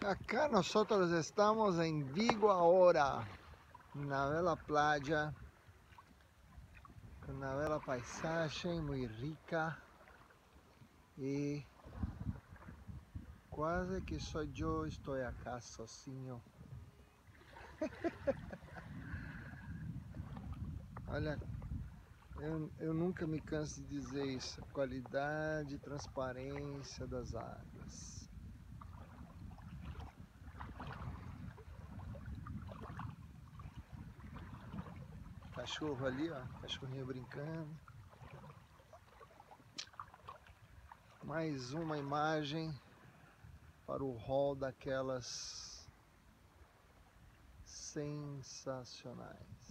Acá nosotros estamos en Vigo ahora, una bella playa, con una bella paisaje muy rica y quase que só eu estou acá sozinho. Olha, eu nunca me canso de dizer isso, a qualidade e transparência das águas. Cachorro ali, ó, cachorrinho brincando. Mais uma imagem para o hall daquelas sensacionais.